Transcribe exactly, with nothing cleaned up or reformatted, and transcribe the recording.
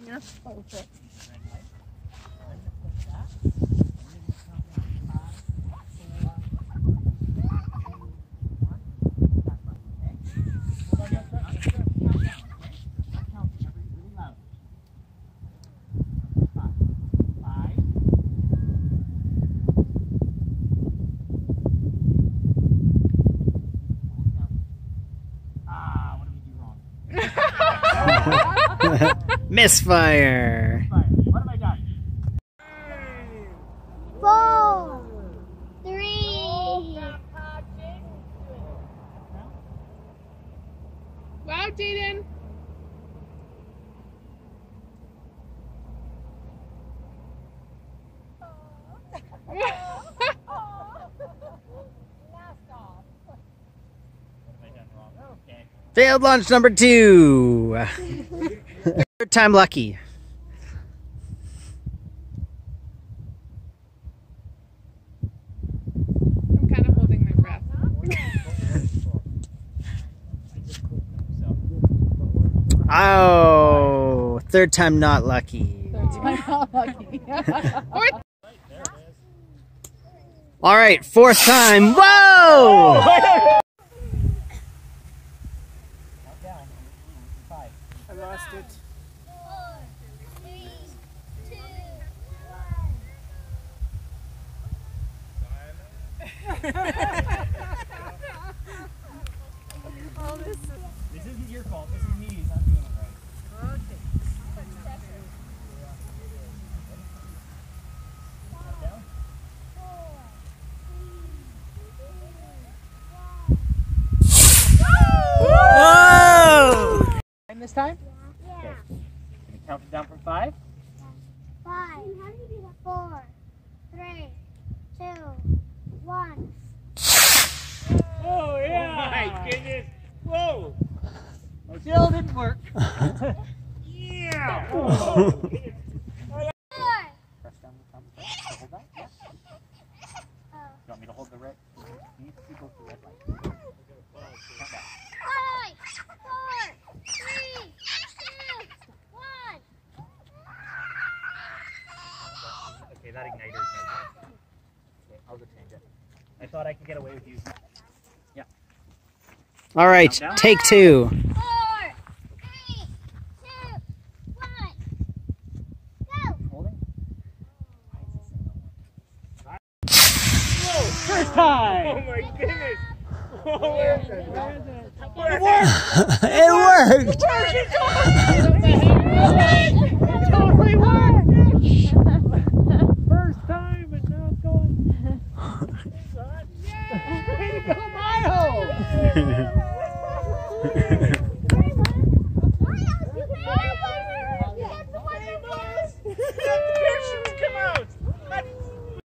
Yeah. Perfect. Misfire. What have I done? Four, three. Wow, Jaden. Failed launch number two. Third time lucky. I'm kind of holding my breath. Oh, third time not lucky. Third time not lucky. Fourth. All right, fourth time. Whoa! I lost it. Four, three, two, Oh, this is... This isn't your fault. This is me. He's not doing it right. Okay. Down. Whoa! And this time? yeah. Okay. Can you count it down from five? Five, four, three, two, one. Oh, yeah. Oh, my goodness. Whoa. Still didn't work. Yeah. Whoa. Four. Press down the thumb. So hold that. Yeah. Oh. You want me to hold the red? You need to go to the red light. Count that. Five, four, three, two, one. Okay, that igniter is no good. Okay, I'll go change it. I thought I could get away with using it. Yeah. All right, take two. Four, three, two, one. Go. Holding? Whoa! First time! Oh my goodness! Whoa, where is it? Where is it? It worked. It totally worked! First time, but now it's going. Way to go, Milo!